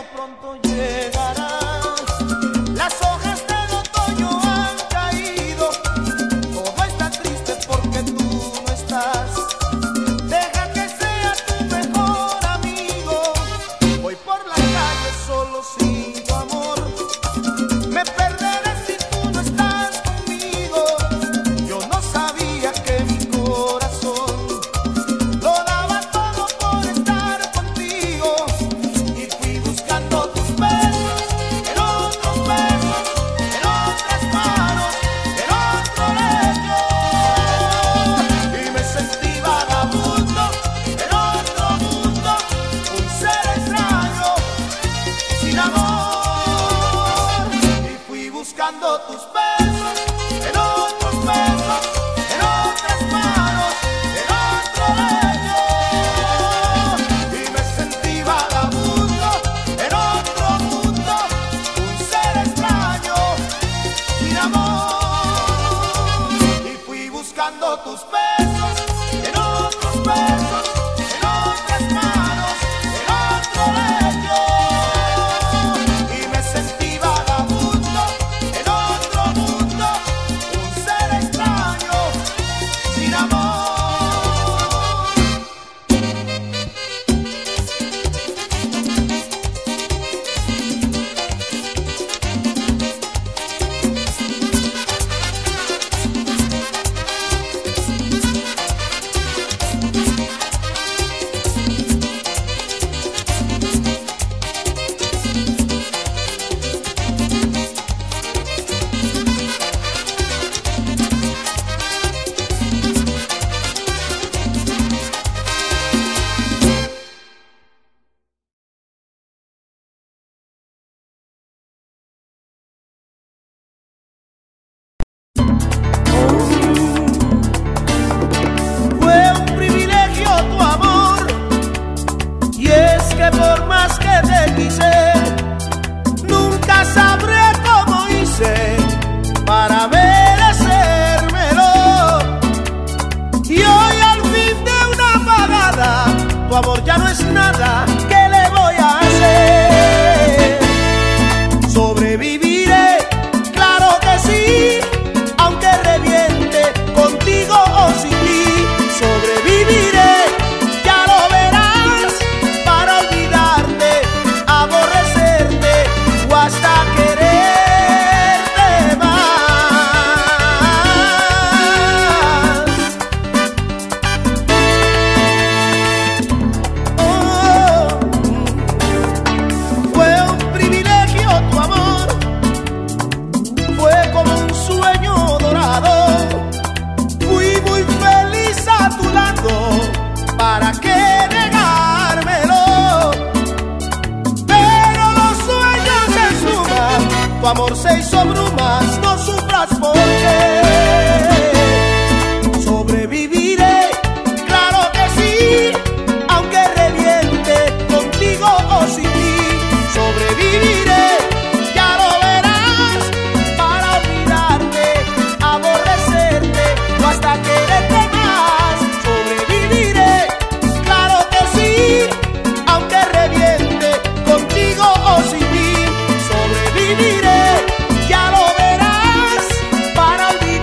invierno pronto llegará. Las hojas del otoño han caído, todo está triste porque tú no estás. Deja que sea tu mejor amigo. Voy por la calle solo sin tu amor. Me perderé si tú no estás conmigo. Yo no sabía que mi corazón lo daba todo por estar contigo. Y fui buscando tus besos en otros besos, en otras manos, en otro lecho. Y me sentí vagabundo en otro mundo, un ser extraño, sin amor. Y fui buscando tus besos en otros besos, en otras manos, en otro lecho. Y me sentí vagabundo en otro mundo, un ser extraño, sin amor. Y fui buscando tus besos en otros besos, en otras manos, en otro lecho. Y me sentí vagabundo en otro mundo, un ser extraño, sin amor. Fue un privilegio tu amor, y es que por más que te quise, nunca sabré cómo hice para merecérmelo. Y hoy al fin de una apagada, tu amor ya no es nada. ¿Qué le voy a hacer? Sobreviviré, claro que sí, aunque reviente contigo o sin ti. Sobreviviré, ya lo verás, para olvidarte, aborrecerte o hasta quererte más. Oh, fue un privilegio tu amor, fue como un sueño dorado. Fui muy feliz a tu lado, ¿para qué negármelo? Pero los sueños se suman, tu amor se hizo brumas, no sufras porque sobreviviré, claro que sí, aunque reviente contigo o sin ti. Sobreviviré, ya lo verás, para olvidarte, aborrecerte o hasta quererte más. Sobreviviré, claro que sí, aunque reviente contigo o sin ti. Sobreviviré, ya lo verás, para olvidarte,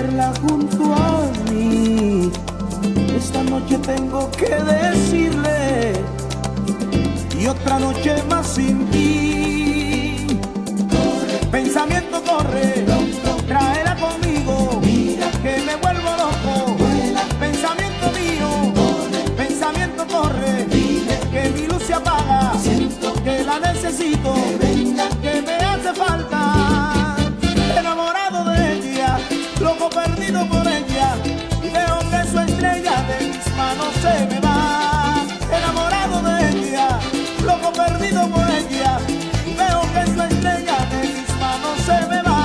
tenerla junto a mí. Esta noche tengo que decirle, y otra noche más sin ti. Pensamiento corre, tráela conmigo, que me vuelvo loco. Pensamiento mío, pensamiento corre, que mi luz se apaga, que la necesito, que me hace falta. Enamorado de ella, loco perdido por ella, y veo que su estrella de mis manos se me va. Enamorado de ella, loco perdido por ella, y veo que su estrella de mis manos se me va.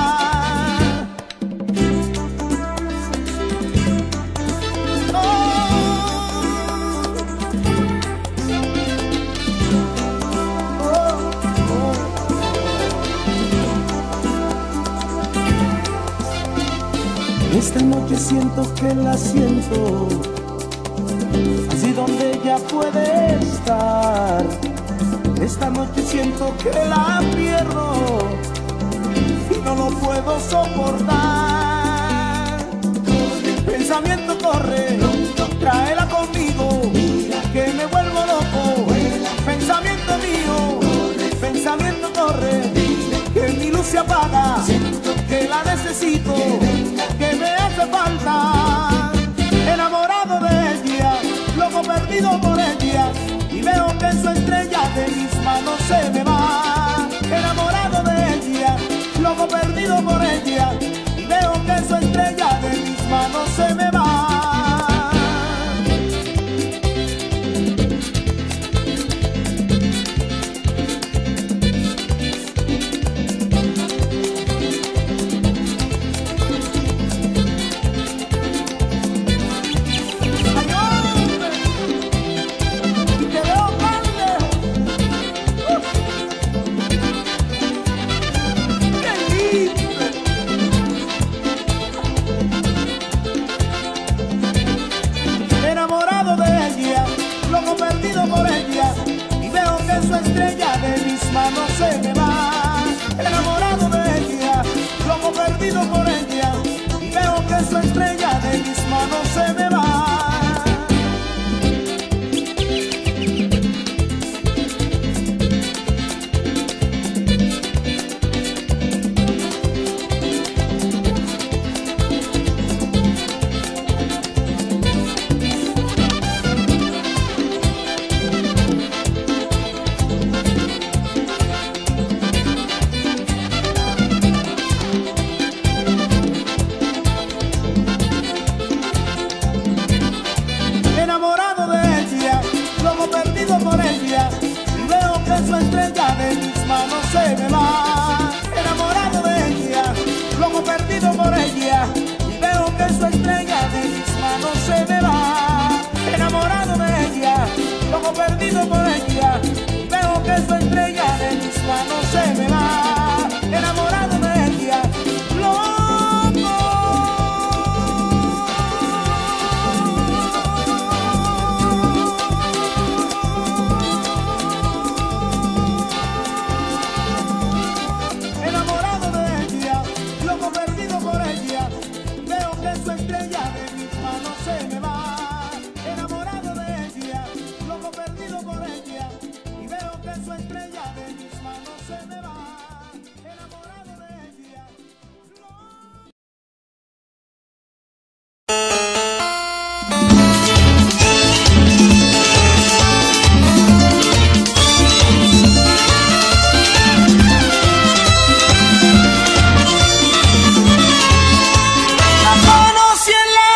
Esta noche siento que la siento, así donde ella puede estar. Esta noche siento que la pierdo y no lo puedo soportar. Pensamiento corre, tráela conmigo, que me vuelvo loco. Pensamiento mío, pensamiento corre, que mi luz se apaga, que la necesito, que me hace falta. Enamorado de ella, loco perdido por ella, y veo que su estrella de mis manos se me va. Enamorado de ella, loco perdido por ella, y veo que su estrella de mis manos se me va. No se me va. Enamorado de ella, loco perdido por ella, y veo que su estrella de mis manos se me va. La conocí en la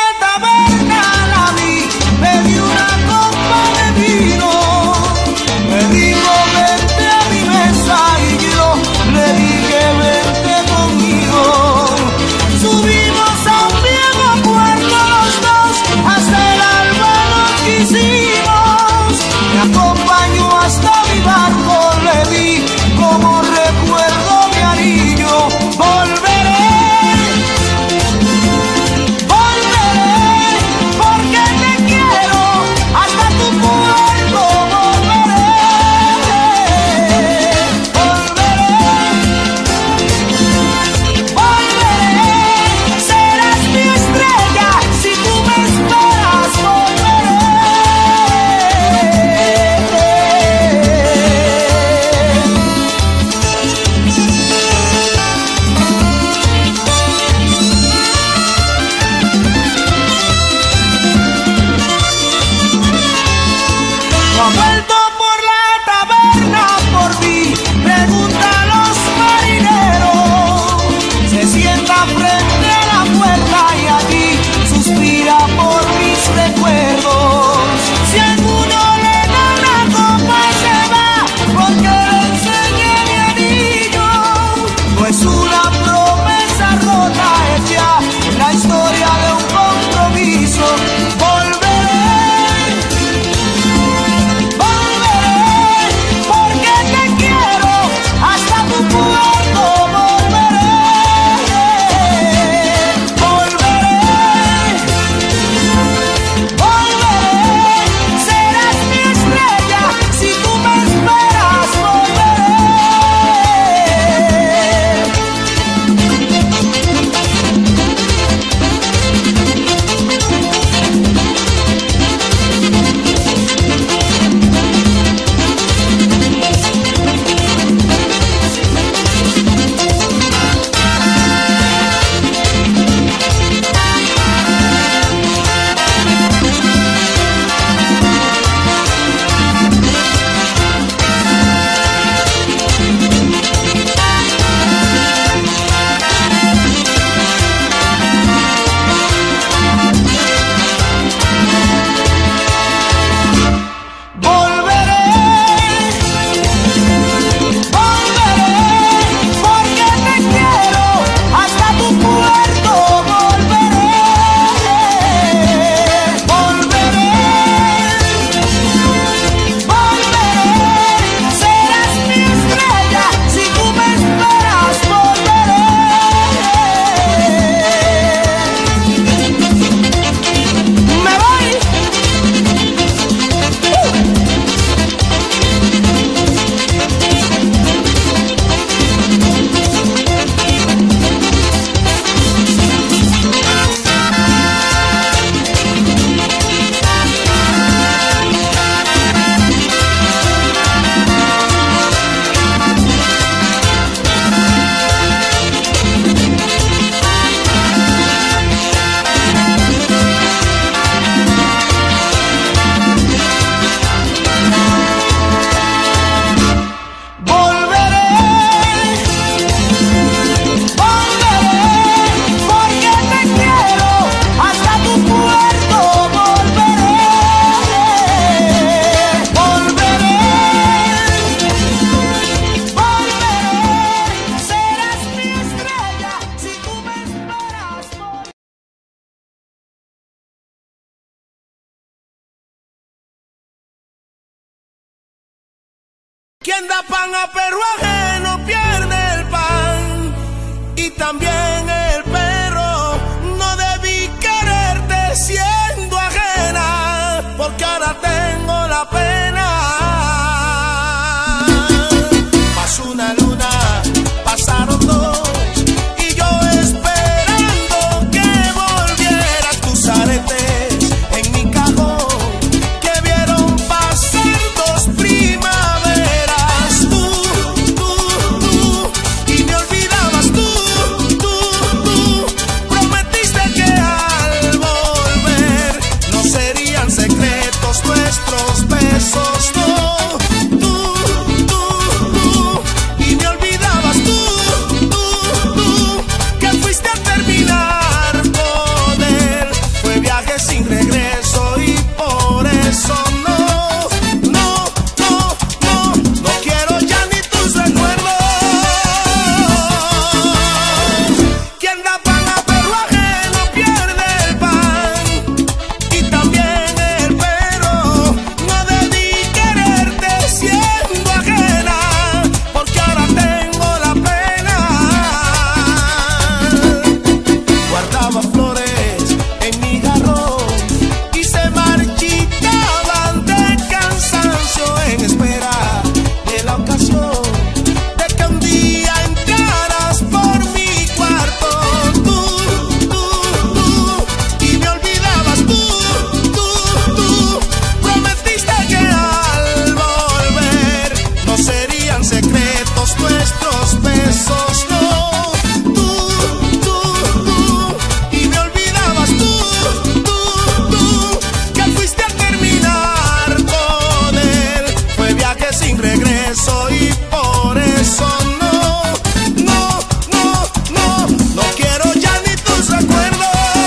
Quien da pan a perro ajeno pierde el pan. Y también el perro, no debí quererte siendo ajena, porque ahora tengo la pena. Pasó una luna, pasaron dos, y yo esperando que volvieras. Tus aretes en mi cajón que vieron pasar dos primaveras. Tú, y me olvidabas tú. Prometiste que al volver no serían secretos nuestros besos. No, tú, y me olvidabas tú, que fuiste a terminar con él. Fue viaje sin regreso y por eso no quiero ya ni tus recuerdos. Quien da pan a perro ajeno pierde el pan. Y también el perro, no debí quererte siendo ajena, porque ahora tengo la pena. Guardaba flores en mi jarrón y se marchitaban de cansancio en espera de la ocasión de que un día entraras por mi cuarto. Tú, y me olvidabas tú. Prometiste que al volver no serían secretos nuestros besos. No, tú, y me olvidabas tú, que fuiste a terminar con él. Fue viaje sin regreso y por eso no quiero ya ni tus recuerdos.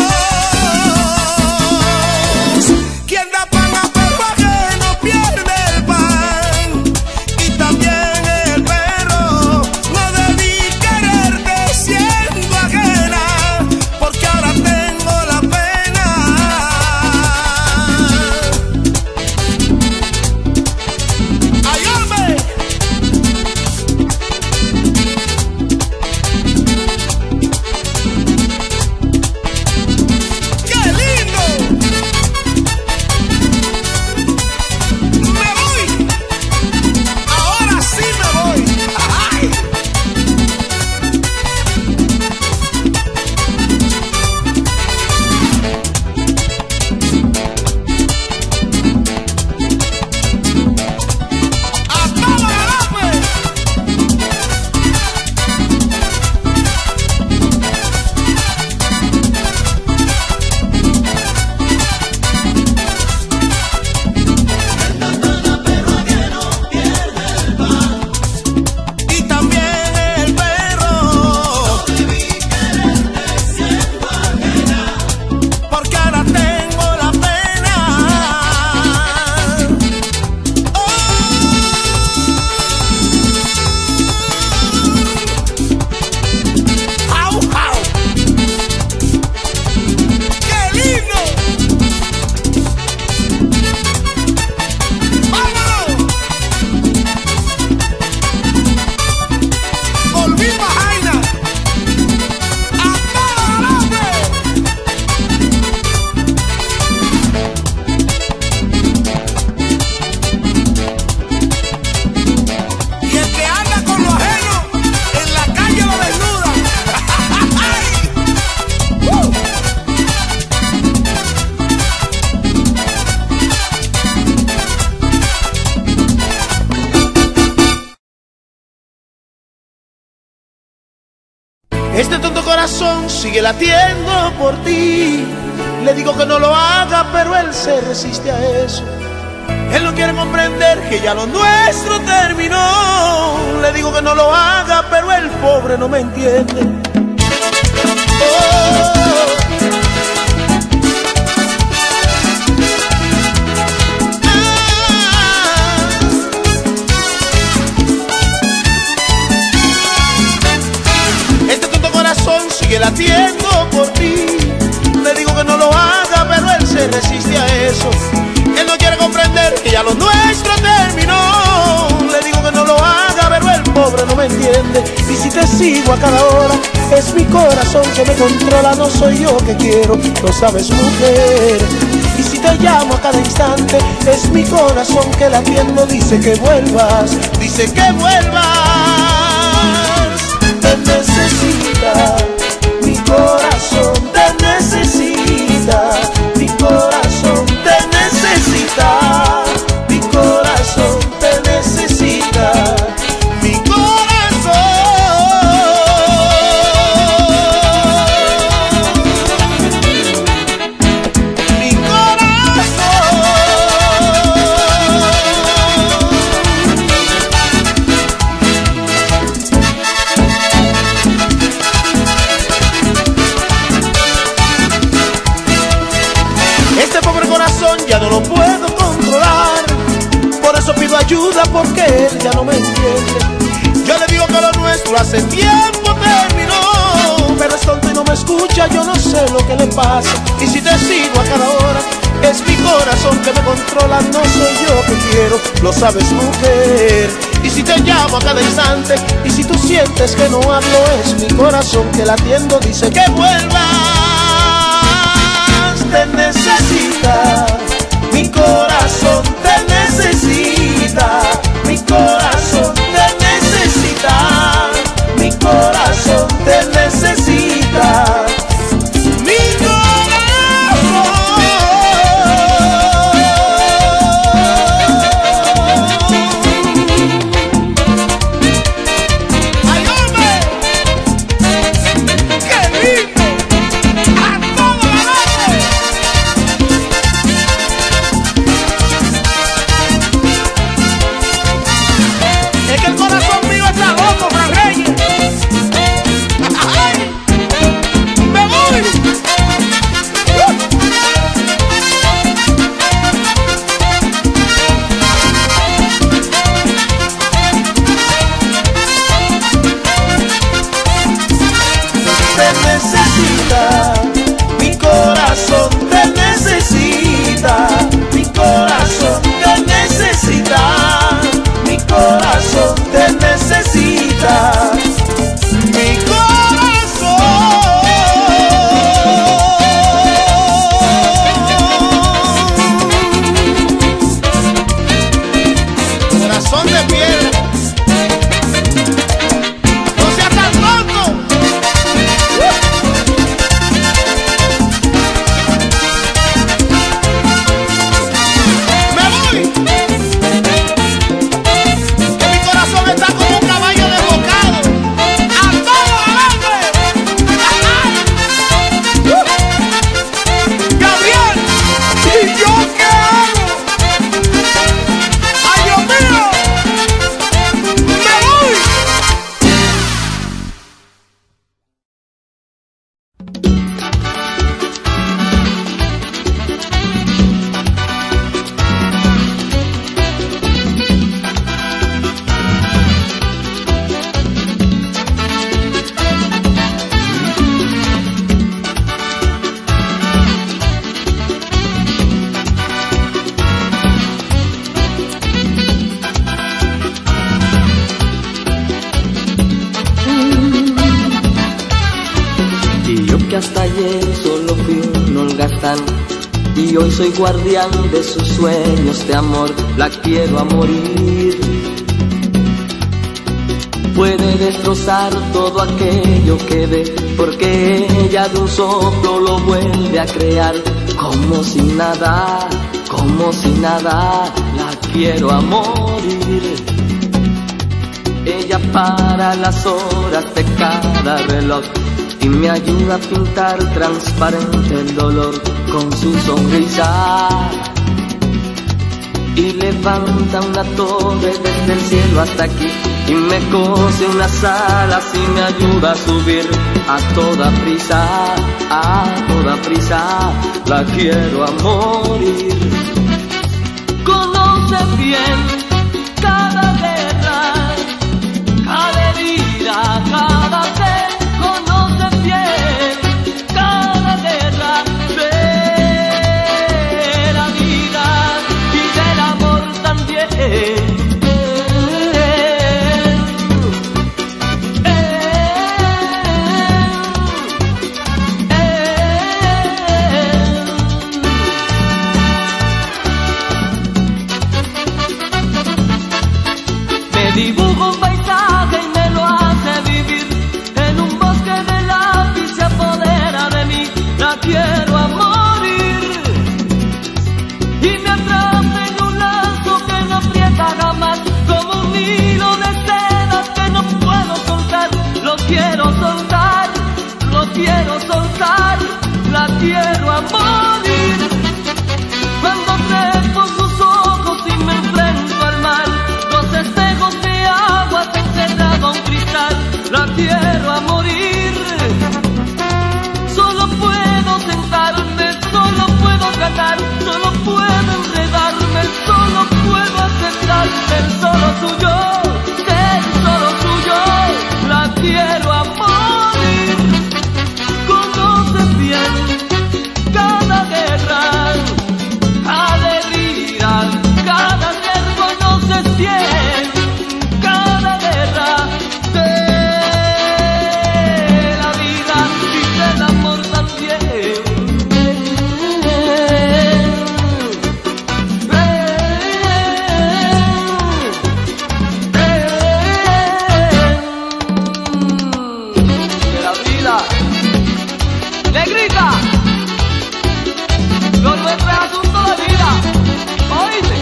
Quien da pan a perro ajeno pierde el pan. Y también el perro, no debí quererte siendo ajena, porque ahora tengo la pena. ¡Ay, hombre! ¡Qué lindo! ¡Me voy! ¡Ahora sí me voy! ¡Ay! ¡A todo galope! Y también el perro, porque ahora tengo la pena. ¡Au, au! ¡Qué lindo! ¡Vámonos! Volví pa' Jaina. ¡A todo galope! Y el que anda con lo ajeno, en la calle lo desnudan. Este tonto corazón sigue latiendo por ti. Le digo que no lo haga, pero él se resiste a eso. Él no quiere comprender que ya lo nuestro terminó. Le digo que no lo haga, pero el pobre no me entiende. Oh. Este tonto corazón sigue latiendo por ti. Le digo que no lo haga, pero él se resiste a eso. Él no quiere comprender que ya lo nuestro terminó. Le digo que no lo sigo a cada hora. Es mi corazón que me controla, no soy yo que quiero, lo sabes, mujer. Y si te llamo a cada instante, es mi corazón que latiendo dice que vuelvas, dice que vuelvas. Te necesita, mi corazón te necesita, mi corazón te necesita, mi corazón te necesita, mi corazón. Mi corazón. Este pobre corazón ya no lo puedo controlar, por eso pido ayuda porque él ya no me entiende. Yo le digo que lo nuestro hace tiempo terminó, pero es tonto y no me escucha, yo no sé lo que le pasa. Y si te sigo a cada hora, es mi corazón que me controla, no soy yo que quiero, lo sabes, mujer. Y si te llamo a cada instante, y si tú sientes que no hablo, es mi corazón que latiendo dice que vuelvas. Te necesita, mi corazón te necesita, mi corazón te necesita, mi corazón te necesita, mi corazón. ¡Ay, hombre! ¡Qué lindo! ¡A todo la noche! Es que el corazón mío está loco, Fran Reyes. ¡Ay! ¡Me voy! Te necesita, mi corazón te necesita, mi corazón te necesita, mi corazón te necesita, mi corazón. Corazón de piedra, no seas tan tonto. Me voy. Que mi corazón está como un caballo desbocado. ¡A todo adelante! Gabriel, ¿y yo qué hago? ¡Ay, Dios mío! ¡Me voy! Y yo que hasta ayer solo fui un holgazán, y hoy soy guardián de sus sueños de amor, la quiero a morir. Puede destrozar todo aquello que ve, porque ella de un soplo lo vuelve a crear. Como si nada, la quiero a morir. Ella para las horas de cada reloj y me ayuda a pintar transparente el dolor con su sonrisa. Y levanta una torre desde el cielo hasta aquí y me cose unas alas y me ayuda a subir a toda prisa, la quiero a morir. Conoce bien cada guerra, cada herida, cada sed. Conoce bien cada guerra de la vida y del amor también. quiero a morir. Cuando trepo sus ojos y me enfrento al mar, los espejos de agua se encerrado a un cristal. La quiero a morir. Solo puedo sentarme, solo puedo cantar, solo puedo enredarme, solo puedo aceptar ser solo suyo, ser solo suyo. La quiero a morir. Conoce bien cada guerra, cada herida, cada ser. Conoces bien cada guerra de la vida y del amor también. De la vida, negrita, lo nuestro es asunto de vida, ¿oíste?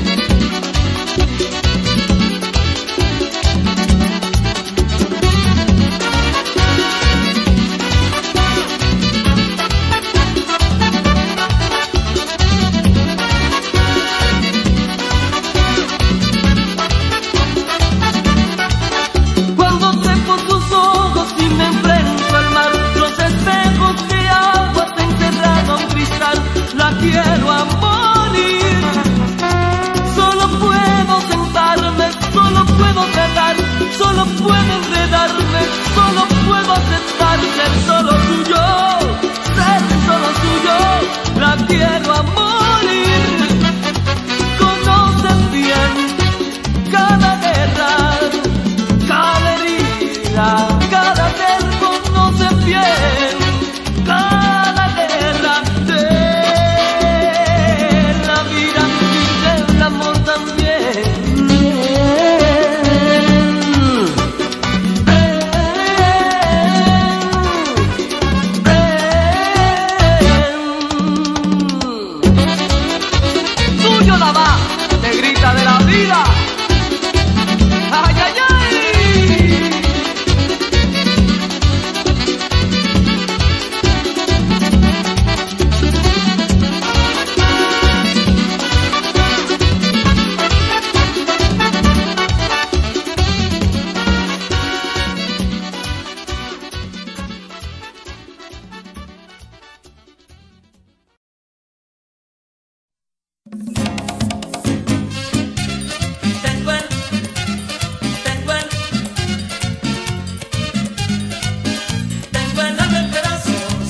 Cuando trepo sus ojos y me enfrento al mar, los espejos de agua se encerrado a un cristal. La quiero a morir. Solo puedo sentarme, solo puedo tratar, solo puedo enredarme, solo puedo aceptar ser solo suyo, ser solo suyo. La quiero a morir. Conoce bien cada guerra, cada herida, cada ser. Conoce bien cada guerra de la vida y del amor también. Tuyo la va, negrita de la vida. Ay, ay, ay. Tengo el alma en pedazos.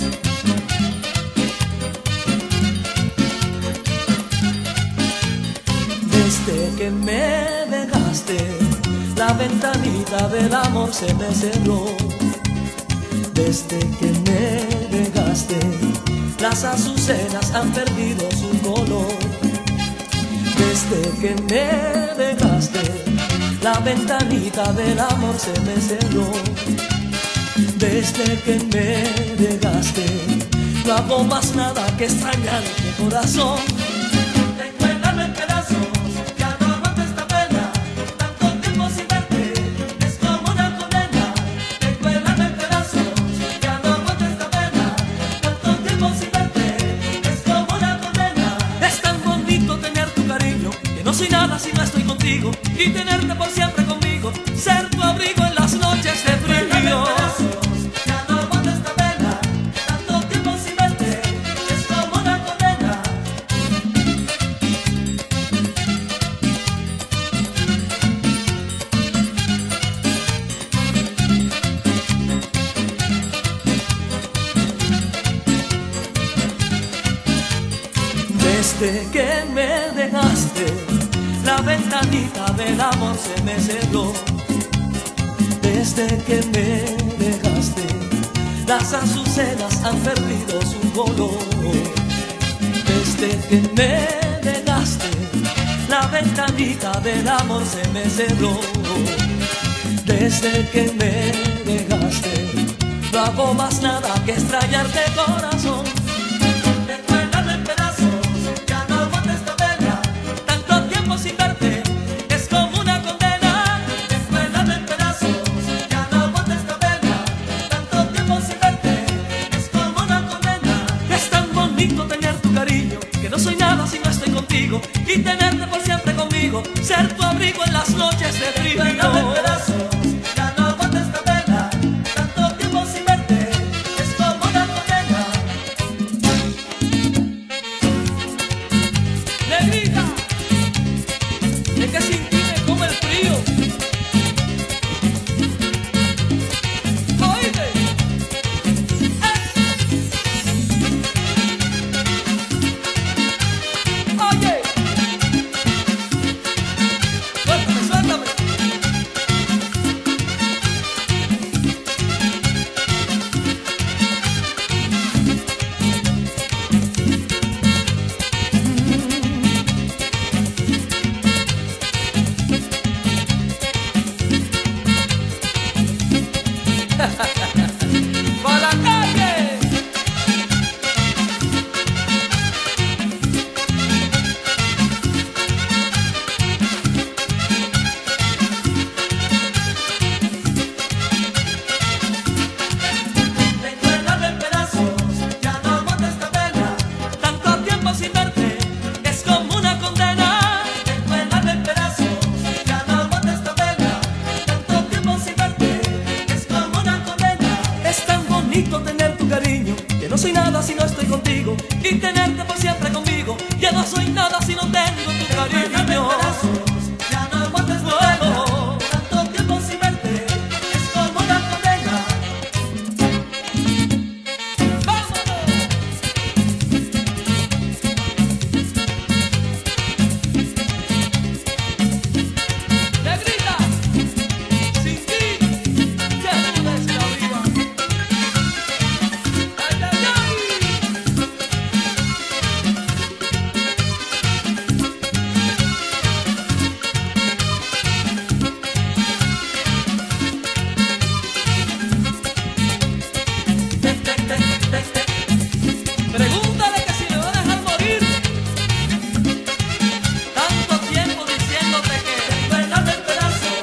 Desde que me dejaste, la ventanita del amor se me cerró. Desde que me dejaste, las azucenas han perdido su color. Desde que me dejaste, la ventanita del amor se me cerró. Desde que me dejaste, no hago más nada que extrañarte, corazón. Tengo el alma en pedazos, ya no aguanto esta pena. Tanto tiempo sin verte, es como una condena. Tengo el alma en pedazos, ya no aguanto esta pena. Tanto tiempo sin verte, es como una condena. Es tan bonito tener tu cariño, que no soy nada si no estoy contigo. Y tenerte por siempre conmigo, ser tu abrigo en las noches de frío. Desde que me dejaste, la ventanita del amor se me cerró. Desde que me dejaste, las azucenas han perdido su color. Desde que me dejaste, la ventanita del amor se me cerró. Desde que me dejaste, no hago más nada que extrañarte, corazón. Sin verte, es como una condena. Descuérdame en pedazos, ya no aguanto esta pena. Tanto tiempo sin verte, es como una condena. Es cariño, que no soy nada si no estoy contigo, y tenerte por siempre conmigo, ser tu abrigo en las noches de frío. Pena en pedazos, ya no aguanto esta pena, tanto tiempo sin verte, es como una condena. Negrita, es que sin ti me come el frío. Oíste. Oye, suéltame, suéltame. ¡Pa' la calle! Tengo el alma en pedazos, ya no aguanto esta pena, Tanto tiempo sin verte es como una condena. tengo el alma en pedazos, ya no aguanto esta pena, tanto tiempo sin verte, es como una condena. Es tan bonito tener tu cariño, que no soy nada si no estoy contigo, y tenerte por siempre conmigo. Ya no soy nada si no tengo tu cariño. Ya no aguanto esta pena, tanto tiempo sin verte, es como una condena. Negrita, sin ti, ya no es la vida. Ay, ay, ay. Pregúntale que si me va a dejar morir. Tanto tiempo diciéndote que Tengo el alma en pedazos,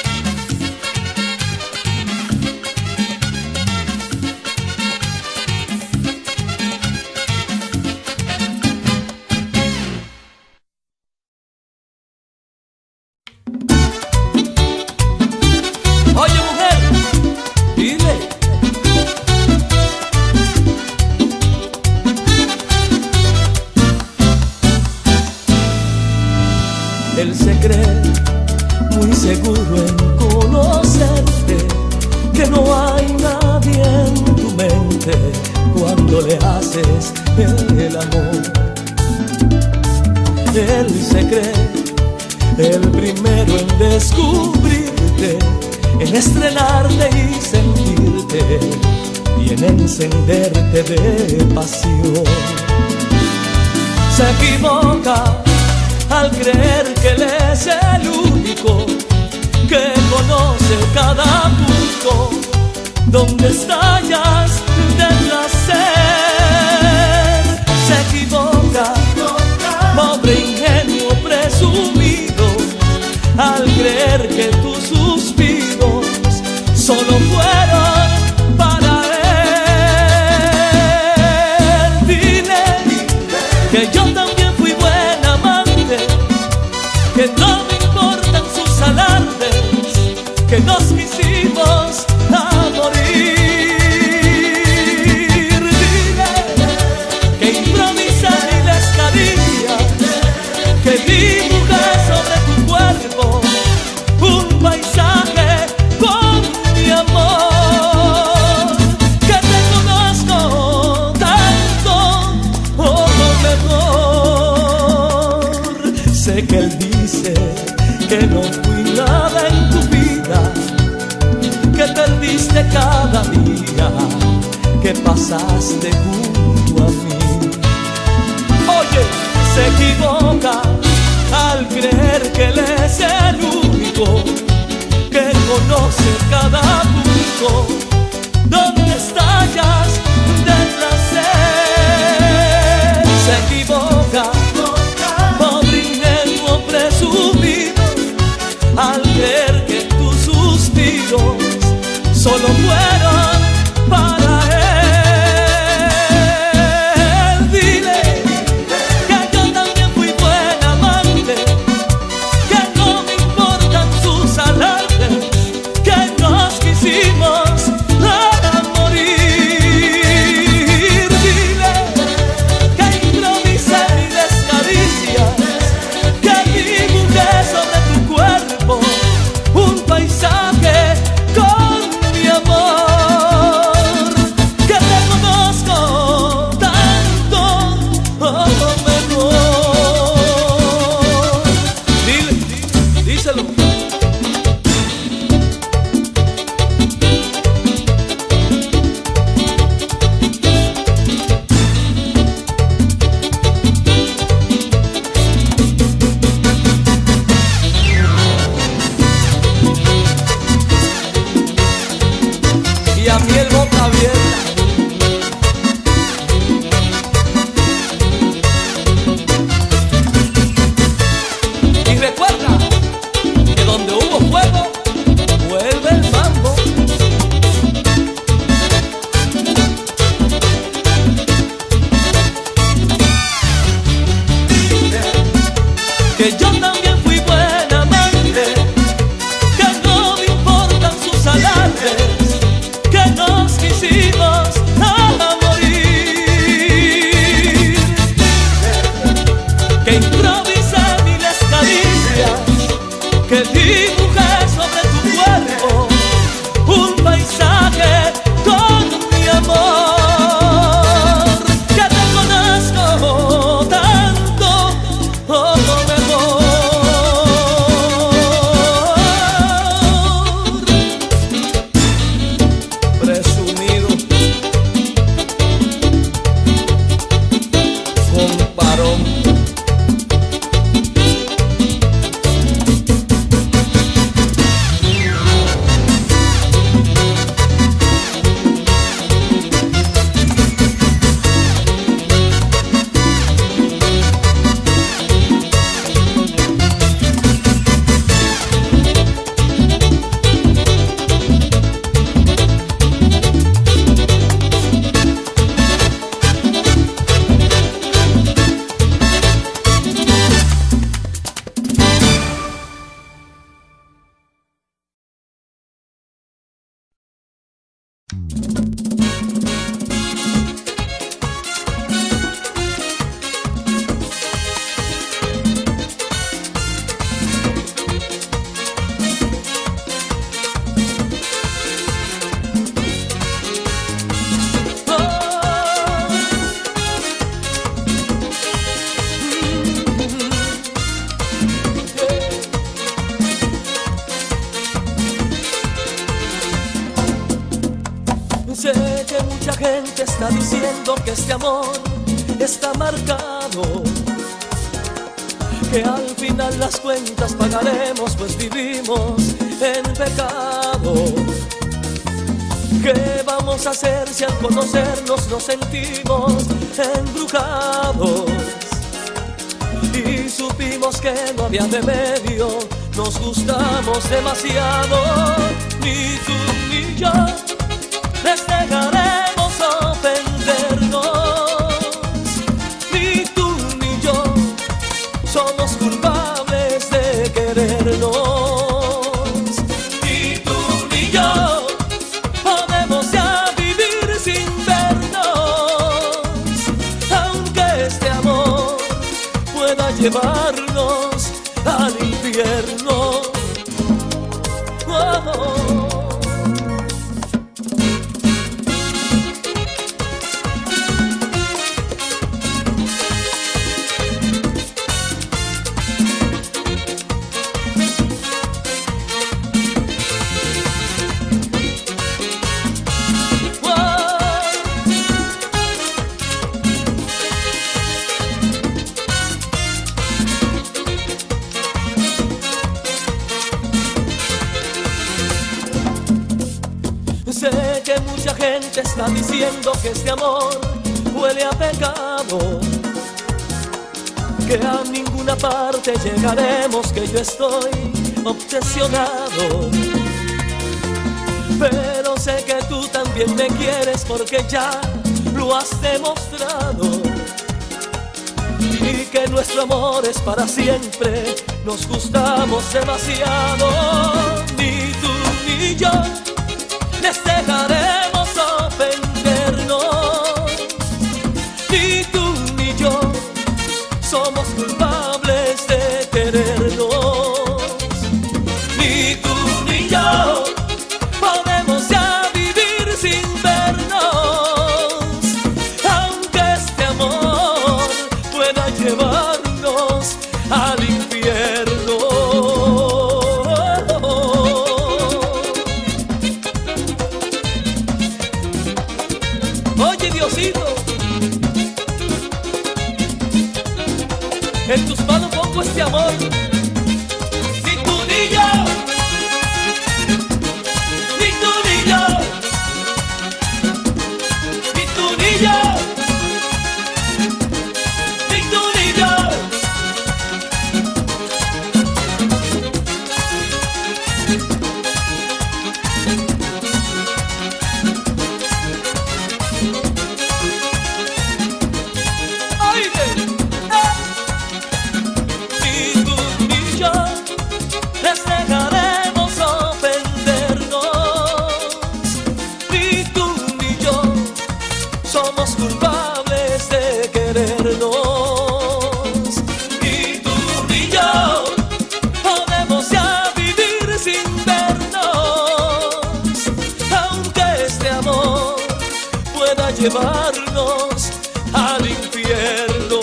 oye, mujer, dile. Él se cree muy seguro en conocerte, que no hay nadie en tu mente cuando le haces el amor. Él se cree el primero en descubrirte, en estrenarte y sentirte, y en encenderte de pasión. Se equivoca al creer que él es el único que conoce cada punto donde estallas de placer. Se equivoca, pobre ingenio presumido, al creer que tus suspiros solo fueron para él. Dile que yo también fui buen amante, que no me importan sus alardes, que nos quisimos a morir. Dile que improvisé miles caricias, que dibujé sobre tu cuerpo un paisaje con mi amor, que te conozco tanto o mejor. Sé que él dice que no fui nada en tu vida, que perdiste cada día que pasaste junto a mí. Oye, se equivoca al creer que él es el único que conoce cada punto donde estallas de placer. Se equivoca, pobre ingenuo presumido, al creer que tus suspiros solo fueron para él. Dile Está diciendo que este amor está marcado, que al final las cuentas pagaremos, pues vivimos en pecado. ¿Qué vamos a hacer si al conocernos nos sentimos embrujados? Y supimos que no había remedio, nos gustamos demasiado. Ni tú ni yo les dejaremos ofendernos, ni tú ni yo somos culpables de querernos, ni tú ni yo podemos ya vivir sin vernos, aunque este amor pueda llevarnos al infierno. Sé que mucha gente está diciendo que este amor huele a pecado, que a ninguna parte llegaremos, que yo estoy obsesionado. Pero sé que tú también me quieres porque ya lo has demostrado, y que nuestro amor es para siempre, nos gustamos demasiado. Ni tú ni yo les dejaremos ofendernos, ni tú ni yo somos culpables de querernos, ni tú ni yo podemos ya vivir sin vernos, aunque este amor llevarnos al infierno. Oye, Diosito, en tus manos pongo este amor. Ni tú ni yo, ni tú ni yo, ni tú ni yo, ni tú ni yo. Oíste, ni tú ni yo les dejaremos ofendernos. Ni tú ni yo somos culpables de querernos. Ni tú ni yo podemos ya vivir sin vernos, aunque este amor pueda llevarnos al infierno.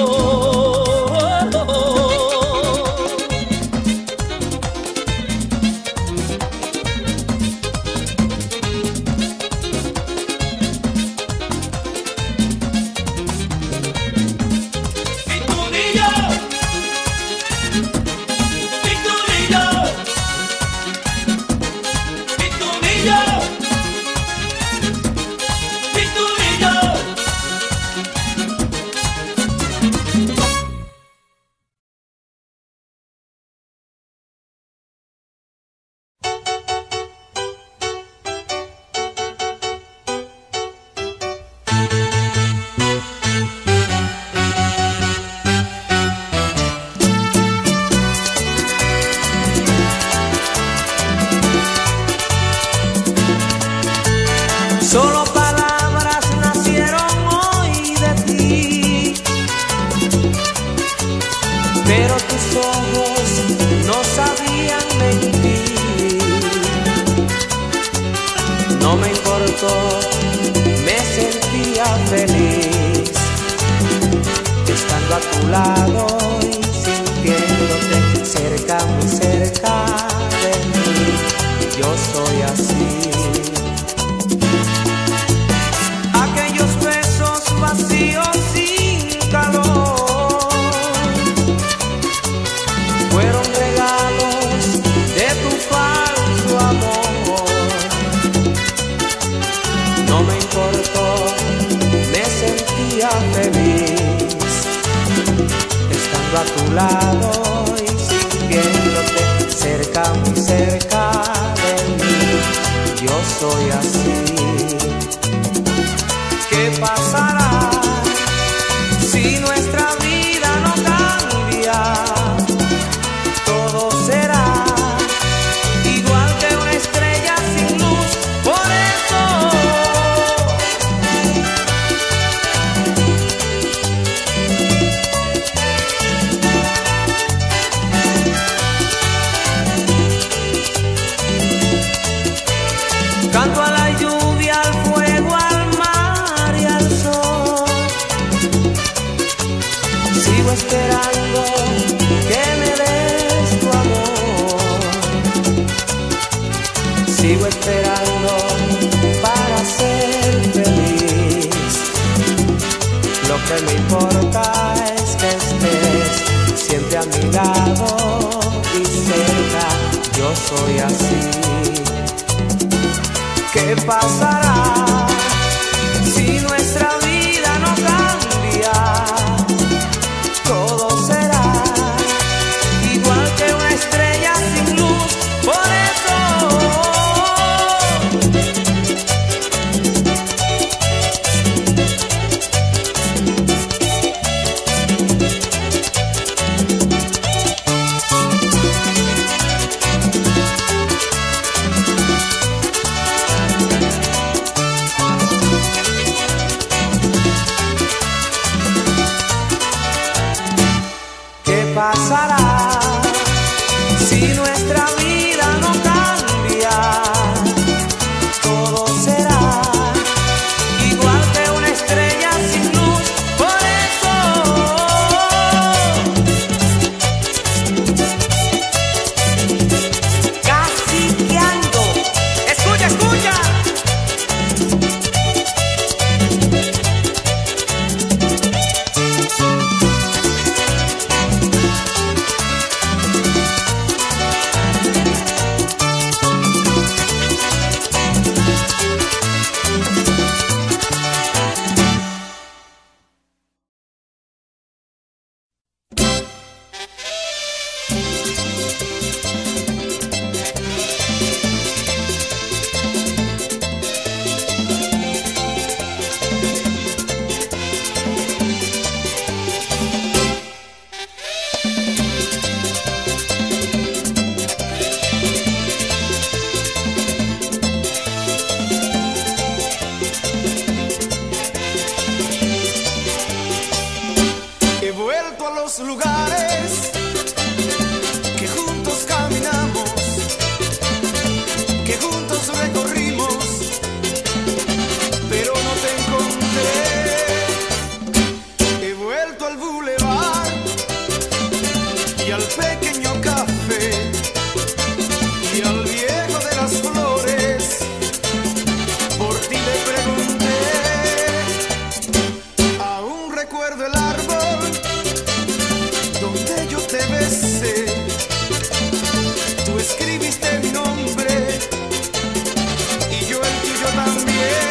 Ni tú ni yo, ni tú ni yo, ni tú ni yo, ni tú ni yo. Solo palabras nacieron hoy de ti, pero tus ojos no sabían mentir. No me importó, me sentía feliz estando a tu lado y sintiéndote cerca, muy cerca de mí. Yo soy así. Aquellos besos vacíos sin calor fueron regalos de tu falso amor. No me importó, me sentía feliz estando a tu lado y sintiéndote cerca, muy cerca de mí. Yo soy así. ¿Qué pasará si nuestra vida no cambia? Todo será igual que una estrella sin luz. Por eso canto a la lluvia, al fuego, al mar y al sol. Sigo esperando que me des tu amor. Sigo esperando para ser feliz. Lo que me importa es que estés siempre a mi lado y cerca. Yo soy así. ¿Qué pasará si nuestra vida no cambia? Todo será igual que una estrella sin luz. Por eso pasará si nuestra vida no cambia? Todo será igual que una estrella sin luz. Por eso He vuelto a los lugares que juntos caminamos, que juntos recorrimos, pero no te encontré. He vuelto al bulevar y al pequeño café y al viejo de las flores. Por ti le pregunté, aún recuerdo el árbol donde yo te besé. Tú escribiste mi nombre y yo el tuyo también.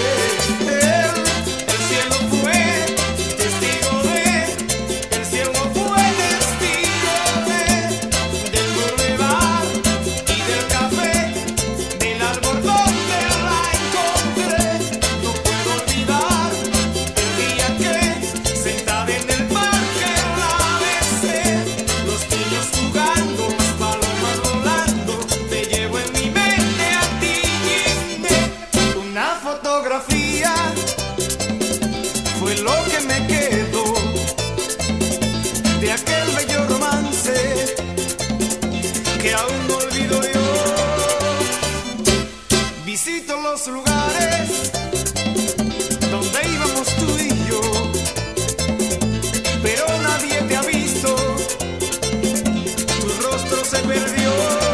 El cielo fue testigo el cielo fue testigo del bulevar y del café, del árbol donde la encontré. No puedo olvidar el día que sentada en el parque la besé. Los niños jugando, las palomas volando, te llevo en mi mente a ti. Una fotografía fue lo que me quedó de aquel bello romance que aún no olvido yo. Visito los lugares donde íbamos tú y yo, pero nadie te ha visto, tu rostro se perdió.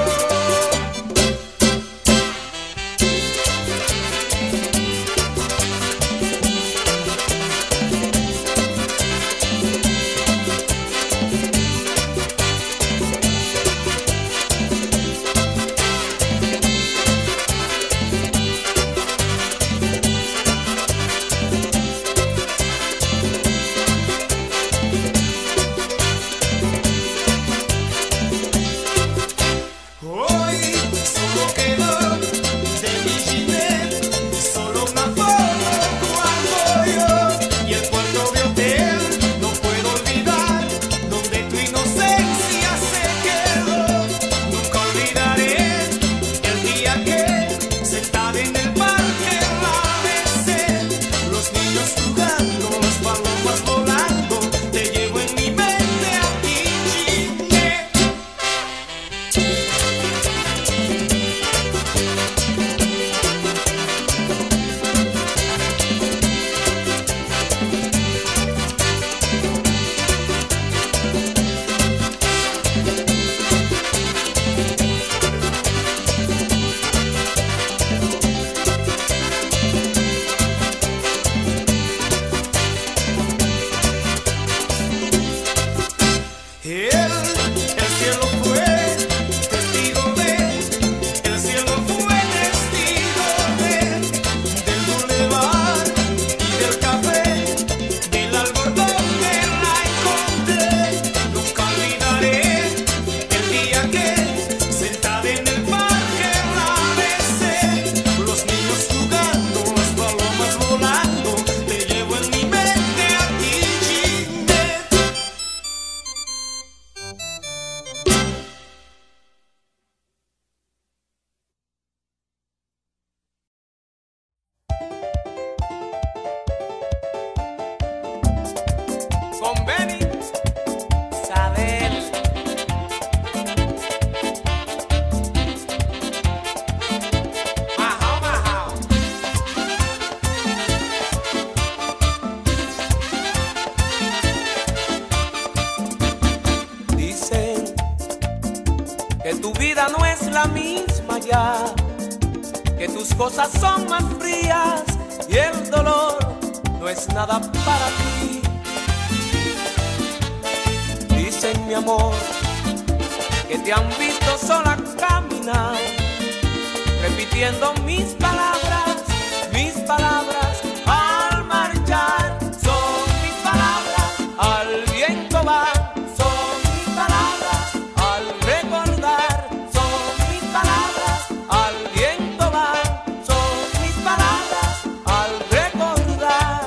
Hoy solo quedó de mi Ginette, solo una foto cuando yo y el cuarto de hotel. No puedo olvidar donde tu inocencia se quedó. Nunca olvidaré el día que sentada en el parque la besé. Los niños jugando, las palomas volando, te llevo en mi mente a ti, Ginette. El cielo fue testigo el cielo fue testigo del bulevar y del café, del árbol donde la encontré. Nunca olvidaré el día que sentada en el parque la besé. Los niños jugando, las palomas volando, te llevo en mi mente a ti, Ginette. Con Benny Saber. Majao, majao. Dicen que tu vida no es la misma ya, que tus cosas son más frías y el dolor no es nada para ti. Dicen, mi amor, que te han visto sola caminar, repitiendo mis palabras al marchar. Son mis palabras, al viento van, son mis palabras, al recordar. Son mis palabras, al viento van, son mis palabras, al recordar.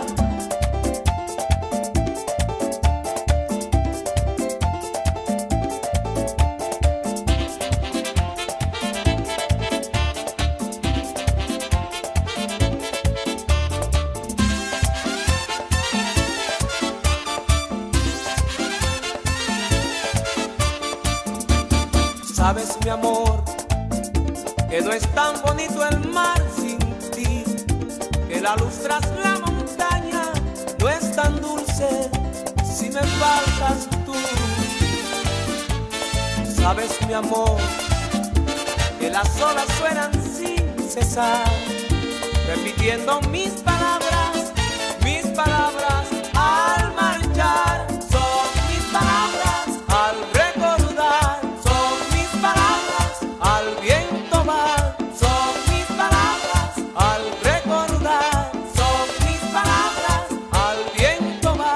Sabes, mi amor, que no es tan bonito el mar sin ti, que la luz tras la montaña no es tan dulce si me faltas tú. Sabes, mi amor, que las olas suenan sin cesar, repitiendo mis palabras al marchar. Son mis palabras al recordar, son mis palabras al viento va, son mis palabras al recordar, son mis palabras al viento va.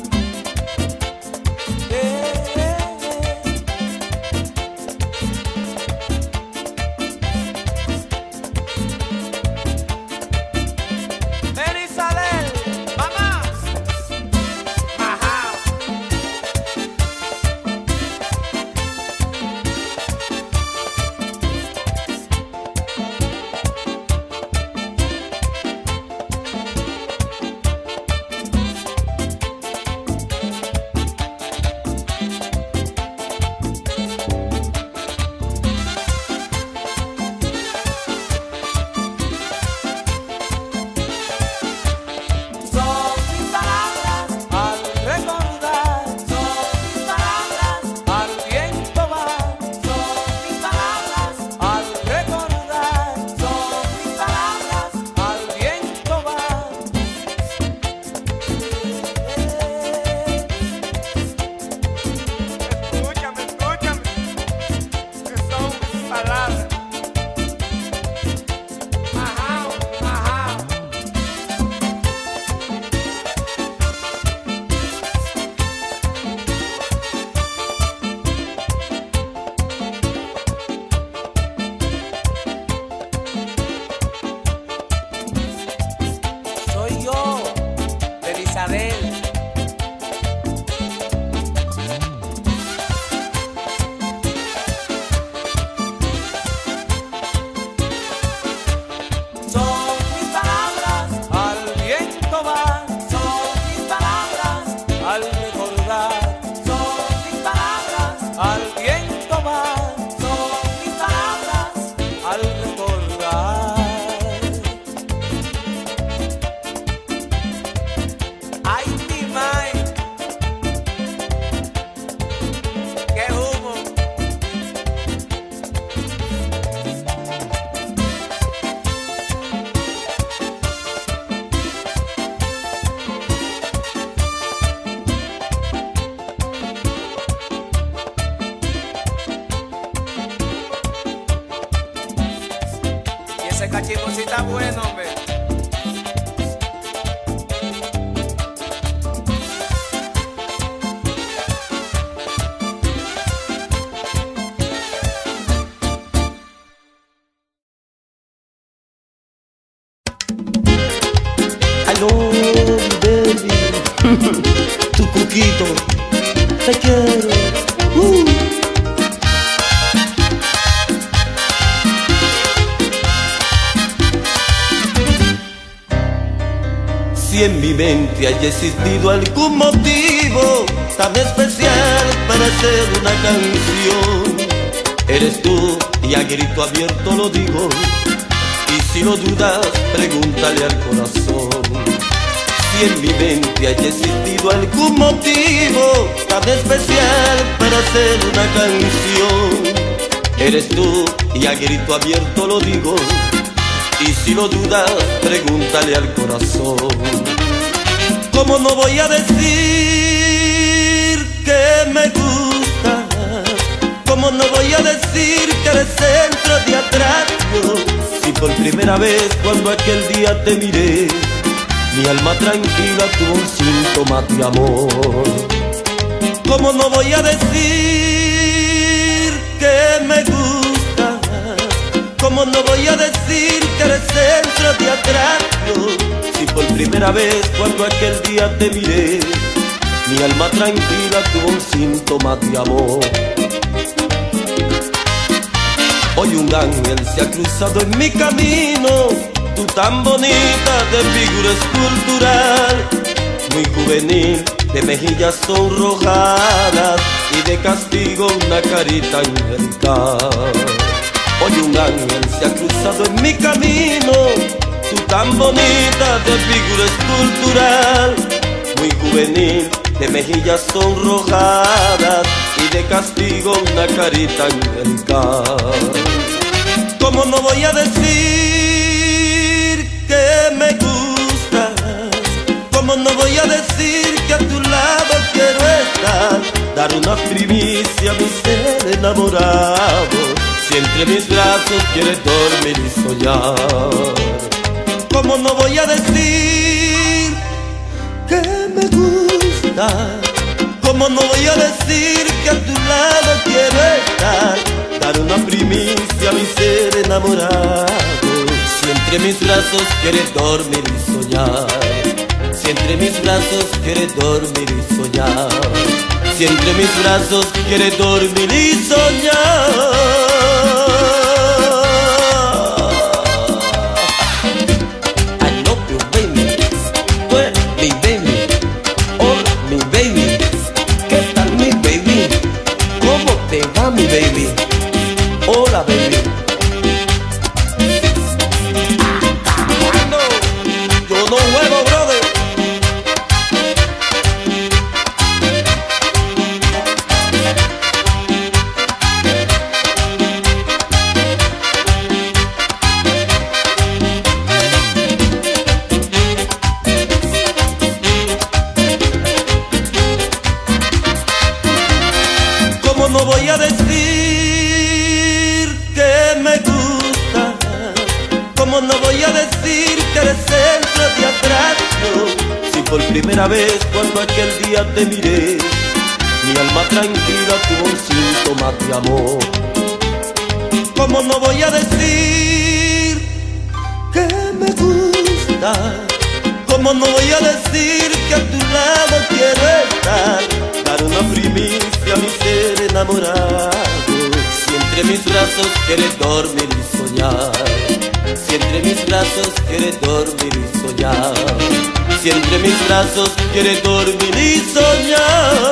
Ese cachimbo sí está bueno, hombre. I love you, baby. Tu cuquito, te quiero. Si en mi mente haya existido algún motivo tan especial para hacer una canción, eres tú y a grito abierto lo digo. Y si lo dudas, pregúntale al corazón. Si en mi mente haya existido algún motivo tan especial para hacer una canción, eres tú y a grito abierto lo digo. Y si lo dudas, pregúntale al corazón. ¿Cómo no voy a decir que me gustas? ¿Cómo no voy a decir que eres centro de atracción? Si por primera vez cuando aquel día te miré, mi alma tranquila tuvo un síntoma de amor. ¿Cómo no voy a decir que me gustas? ¿Cómo no voy a decir que eres centro de atracción? Si por primera vez cuando aquel día te miré, mi alma tranquila tuvo un síntoma de amor. Hoy un ángel se ha cruzado en mi camino, tú tan bonita de figura escultural, muy juvenil de mejillas sonrojadas y de castigo una carita angelical. Hoy un ángel se ha cruzado en mi camino, tú tan bonita de figura escultural, muy juvenil, de mejillas sonrojadas y de castigo una carita angelical. ¿Cómo no voy a decir que me gustas? ¿Cómo no voy a decir que a tu lado quiero estar? Dar una primicia a mi ser enamorado, si entre mis brazos quieres dormir y soñar. ¿Cómo no voy a decir que me gusta? ¿Cómo no voy a decir que a tu lado quiero estar? Dar una primicia a mi ser enamorado, si entre mis brazos quieres dormir y soñar. Si entre mis brazos quieres dormir y soñar. Si entre mis brazos quieres dormir y soñar. Mi baby, hola baby. Yo no juego, brother. ¿Cómo no voy a decir que me gusta? ¿Cómo no voy a decir que eres centro de atracción? Si por primera vez cuando aquel día te miré, mi alma tranquila tuvo un síntoma de amor. ¿Cómo no voy a decir que me gusta? ¿Cómo no voy a decir que a tu lado quiero estar? Dar una primicia a mi ser enamorado, si entre mis brazos quieres dormir y soñar. Si entre mis brazos quieres dormir y soñar. Si entre mis brazos quieres dormir y soñar.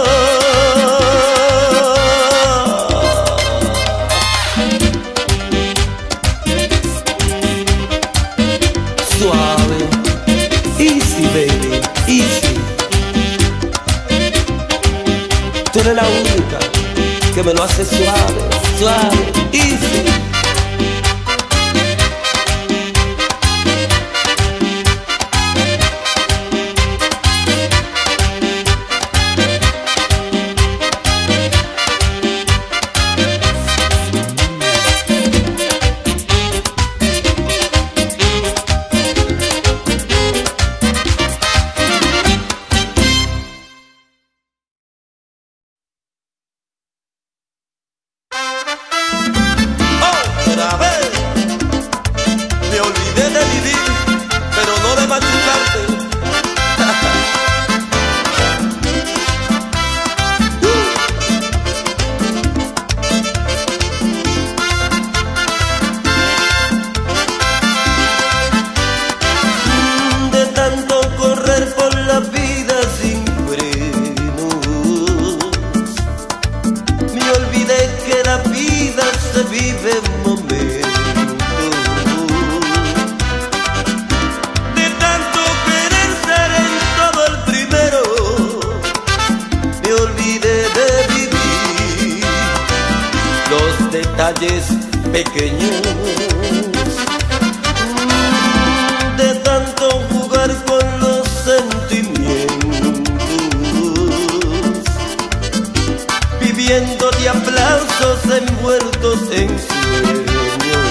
Suave, easy baby, easy. Tú eres la única que me lo hace suave, suave, easy. Me olvidé de vivir, pero no de machucarte. De tanto correr por la vida sin frenos, me olvidé que la vida se vive en momentos. Detalles pequeños, de tanto jugar con los sentimientos, viviendo de aplausos envueltos en sueños,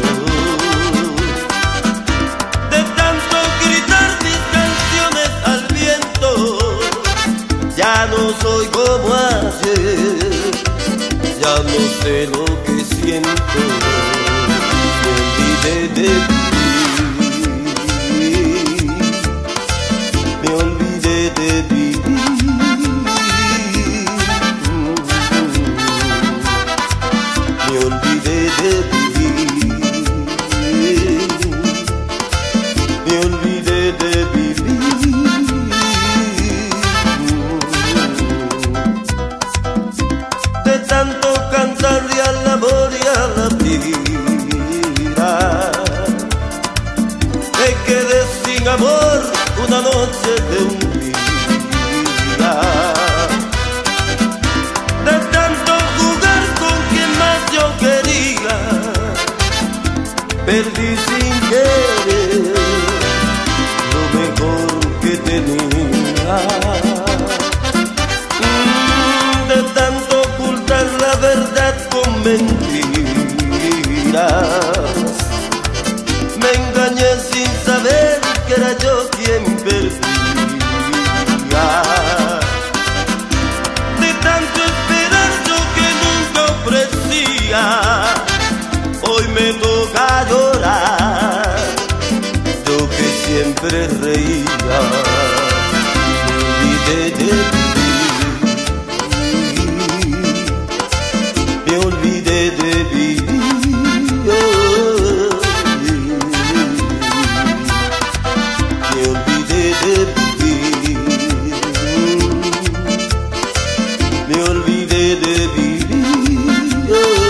de tanto gritar mis canciones al viento, ya no soy como ayer, ya no sé lo que siento, me olvidé de vivir, me olvidé de vivir, me olvidé de vivir, me olvidé de vivir. darle al amor y a la vida. Me quedé sin amor una noche de un día. De tanto jugar con quien más yo quería, perdí sin querer lo mejor que tenía. De tanto ocultar la verdad con mentiras, me engañé sin saber que era yo quien perdía. De tanto esperar yo que nunca ofrecía, hoy me toca llorar. Yo que siempre reía, me olvidé de vivir, me olvidé de vivir, me olvidé de vivir, me olvidé de vivir.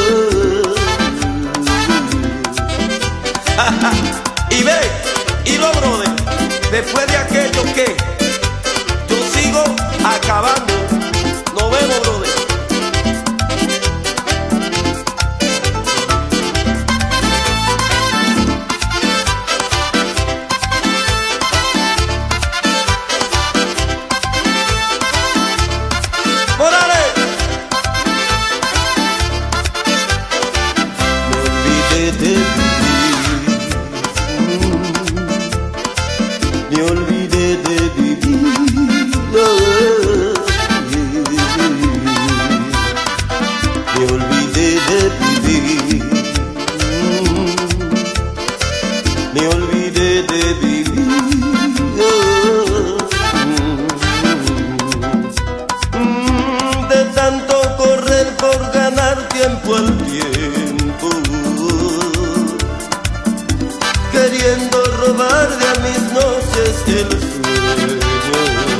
Y ve, y lo brother, después de aquello que yo sigo acabando, nos vemos, brother. ¡Morales! Me olvidé de vivir, me olvidé de vivir, me olvidé de vivir, me olvidé de vivir. De tanto correr por ganar tiempo al tiempo, queriendo robarle a mis noches el sueño.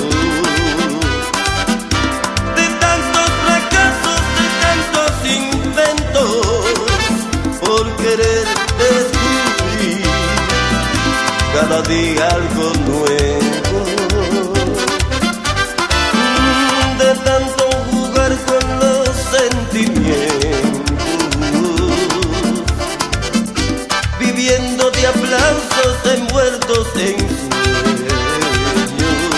De tantos fracasos, de tantos inventos, por querer descubrir cada día algo nuevo. De tanto jugar con los sentimientos, viviendo de aplausos envueltos en sueños.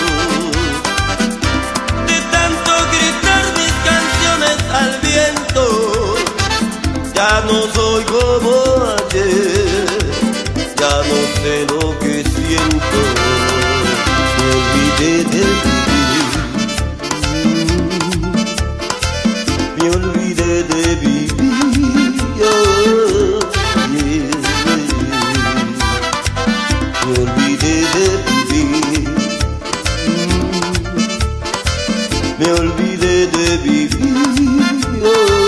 De tanto gritar mis canciones al viento, ya no soy como ayer, ya no sé lo que siento. Me olvidé de vivir, me olvidé de vivir, me olvidé de vivir, me olvidé de vivir.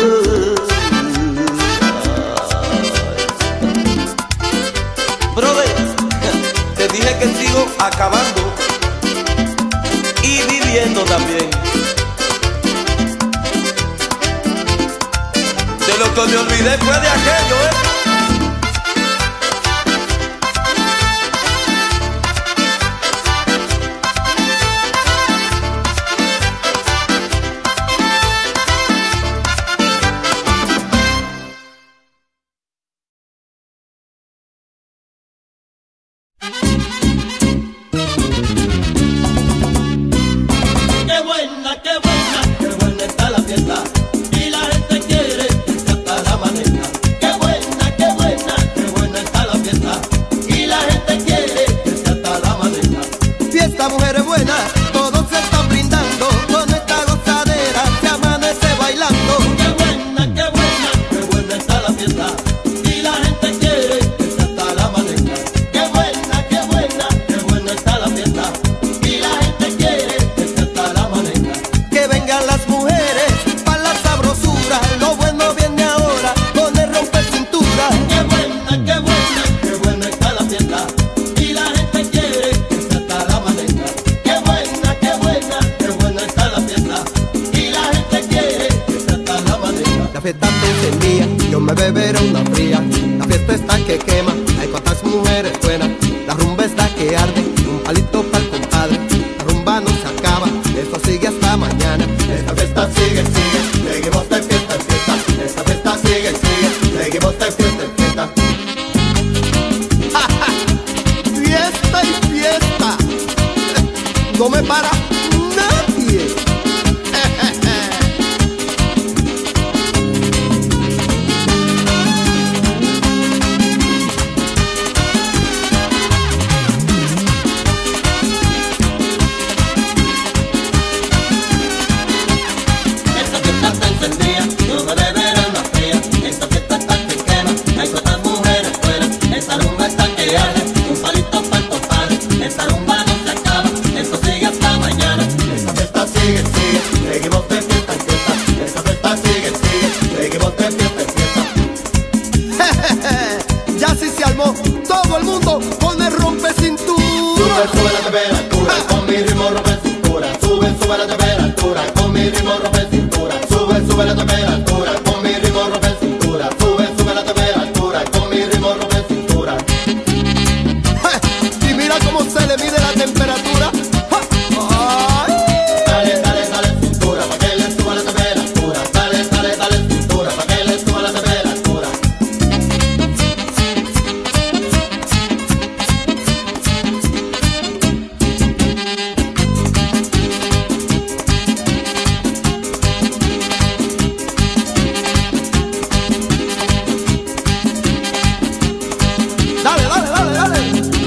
Brother, te dije que sigo acabando y viviendo también. De lo que me olvidé fue de aquello, qué buena está la fiesta y la gente quiere hasta la mañana. Qué buena está la fiesta y la gente quiere hasta la mañana. Fiesta, mujeres buenas, todos se están brindando, con esta gozadera se amanece bailando. Qué buena está la fiesta y la gente quiere hasta la mañana. Qué buena está la fiesta y la gente quiere hasta la mañana. Que vengan las mujeres pa' la sabrosura, lo bueno viene ahora con el romper cintura. Qué buena está la fiesta y la gente quiere hasta la mañana. Qué buena está la fiesta y la gente quiere hasta la mañana. La fiesta encendida yo me beberé una fría. La fiesta está que quema, hay cuantas mujeres buenas. La rumba está que arde, un palito para el compadre. La rumba no se acaba, esto sigue hasta mañana. Esta fiesta sigue, sigue, seguimos de fiesta en fiesta. Esta fiesta sigue, sigue, seguimos de fiesta en fiesta. Fiesta y fiesta, no me para nadie. Todo el mundo con el rompe cintura. Sube la temperatura, con mi ritmo rompe cintura. Sube la temperatura, con mi ritmo rompe cintura. Sube la temperatura, con mi ritmo rompe cintura. Sube la temperatura, con mi ritmo rompe cintura. Y mira cómo se le mide la temperatura. Dale, dale, dale cintura, pa' que le suba la temperatura. Dale, dale, dale cintura, pa' que le suba la temperatura. Dale, dale, dale, dale.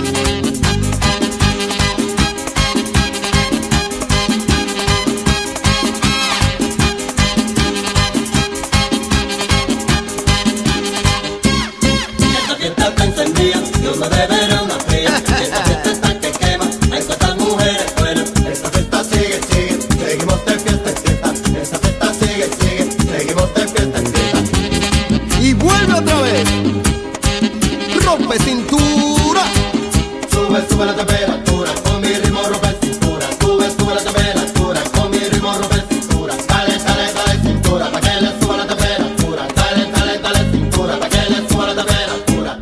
Esta fiesta está encendida, yo me beberé una fría. Esta fiesta está que quema, hay cuantas mujeres buenas. Esta fiesta sigue, sigue, seguimos de fiesta en fiesta. Esta fiesta sigue, sigue, seguimos de fiesta en fiesta. Y vuelve otra vez. Rompe cintura. Sube la temperatura, con mi ritmo rompe cintura. Sube la temperatura, con mi ritmo rompe cintura. Dale, dale, dale cintura, pa' que le suba la temperatura. Dale, dale, dale cintura, pa' que le suba la temperatura.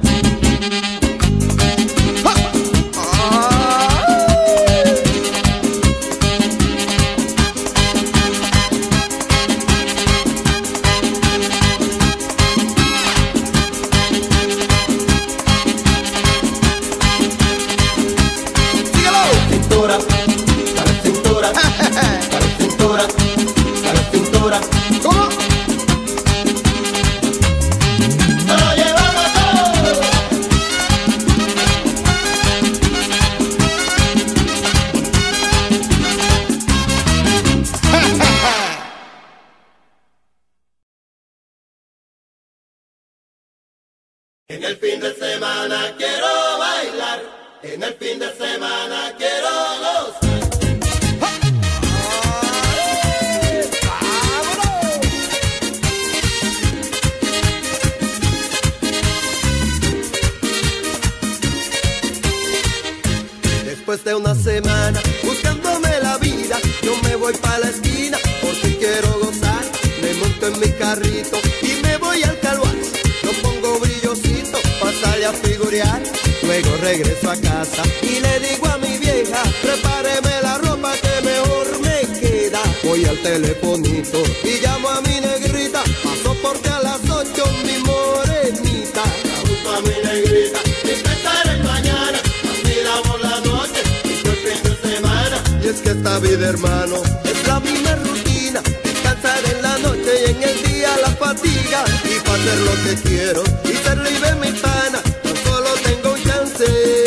Cintura, dale cintura, dale cintura, dale cintura. ¿Cómo? ¡Nos lo llevamos todo! En el fin de semana quiero bailar, en el fin de semana quiero gozar. Después de una semana buscándome la vida, yo me voy pa' la esquina porque quiero gozar. Me monto en mi carrito y me voy al Calvario. Yo pongo brillosito pa' salir a figurear. Luego regreso a casa y le digo a mi vieja, prepáreme la ropa que mejor me queda. Voy al telefonito y llamo a mi negrita, paso porque a las 8 mi morenita. Busco a mi negrita y pensaré mañana, vacilamos la noche y fue el fin de semana. Y es que esta vida, hermano, es la misma rutina. Descansar en la noche y en el día la fatiga. Y para hacer lo que quiero y ser libre mi pana, tan solo tengo un chance.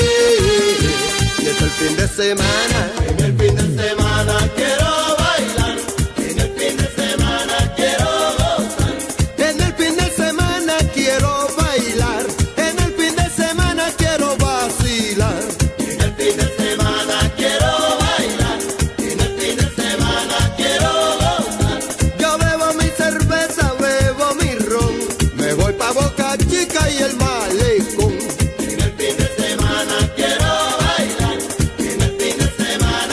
Y es el fin de semana. En el fin de semana quiero bailar, en el fin de semana quiero gozar. En el fin de semana quiero bailar. En el fin de semana quiero vacilar. En el fin de semana quiero bailar, en el fin de semana quiero gozar. Yo bebo mi cerveza, bebo mi ron. Me voy pa' Boca Chica y el Malecón. En el fin de semana quiero bailar, en el fin de semana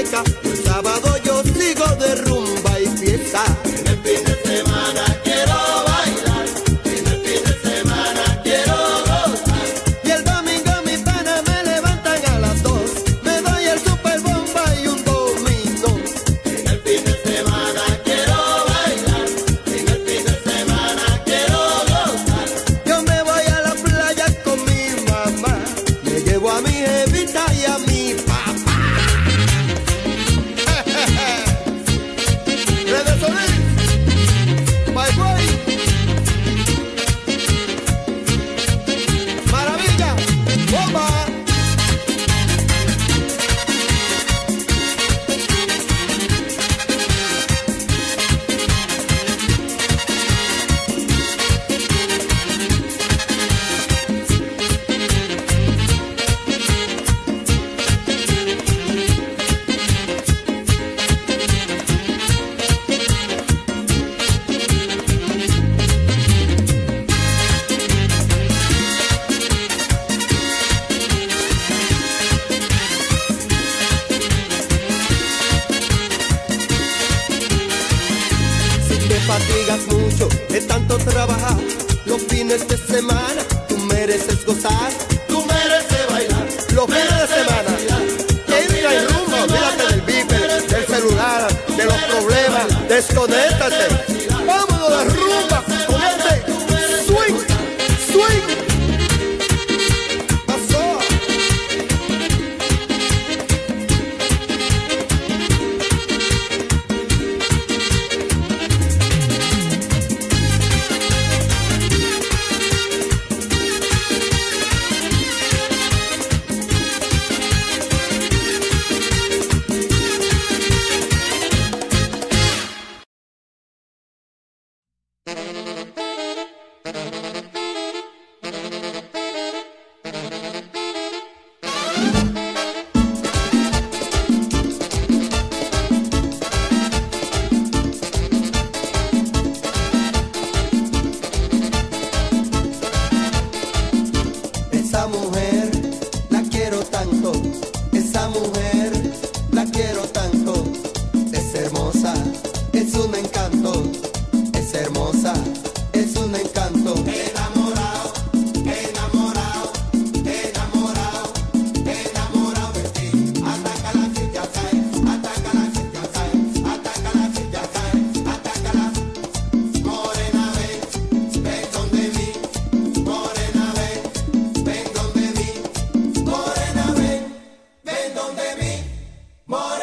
discoteca, el sábado yo sigo de rumba y fiesta. En el fin de semana quiero bailar, en el fin de semana quiero gozar. Y el domingo mis panas me levantan a las 2, me doy el super bomba y un dominó. En el fin de semana quiero bailar, en el fin de semana quiero gozar. Yo me voy a la playa con mi mamá, me llevo a mi jevita y a mi papá. Redes Solís, Bye Boy, Maravilla, bomba. Fatigas mucho de tanto trabajar, los fines de semana tú mereces gozar, Tú mereces bailar, los fines de semana entra y rumba, olvídate del beeper, del celular, de los problemas, desconéctate, vámonos de rumba con este swing, swing. Pasó. Esa mujer la quiero tanto, esa mujer la quiero tanto, es hermosa, es un encanto, es hermosa, es un encanto. enamorado, enamorado, enamorado, enamorado de ti. Ataca la chicha, cae, ataca la chicha, cae, ataca la chicha, cae, ataca la. Morena, ven donde mí, morena, ven donde mí, morena, ven donde mí, morena.